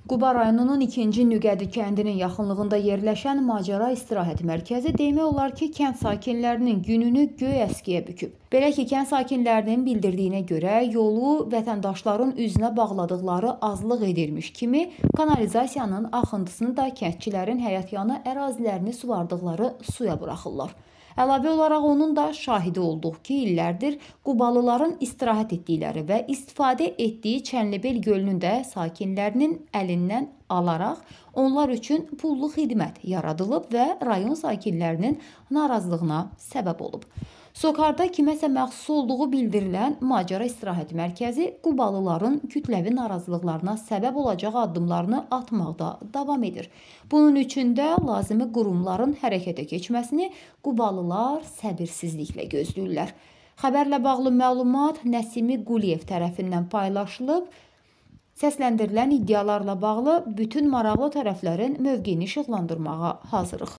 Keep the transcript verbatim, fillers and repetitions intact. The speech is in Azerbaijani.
Quba rayonunun ikinci Nüqədi kəndinin yaxınlığında yerləşən Macəra istirahət mərkəzi demək olar ki, kənd sakinlərinin gününü göy əskiyə büküb. Belə ki, kənd sakinlərinin bildirdiyinə görə yolu vətəndaşların üzünə bağladıqları azlıq edilmiş kimi kanalizasiyanın axıntısını da kəndçilərin həyətyanı ərazilərini suvardıqları suya buraxırlar. Əlavə olaraq onun da şahidi olduq ki, illərdir Qubalıların istirahət etdikləri və istifadə etdiyi Çənlibel gölünün də sakinlərinin əlindən alaraq onlar üçün pullu xidmət yaradılıb və rayon sakinlərinin narazılığına səbəb olub. Sokarda kiməsə məxsus olduğu bildirilən Macəra istirahət mərkəzi Qubalıların kütləvi narazılıqlarına səbəb olacaq addımlarını atmaqda davam edir. Bunun üçün də lazımi qurumların hərəkətə keçməsini Qubalılar səbirsizliklə gözləyirlər. Xəbərlə bağlı məlumat Nəsimi Quliyev tərəfindən paylaşılıb. Səsləndirilən iddialarla bağlı bütün maraqlı tərəflərin mövqeyini işıqlandırmağa hazırıq.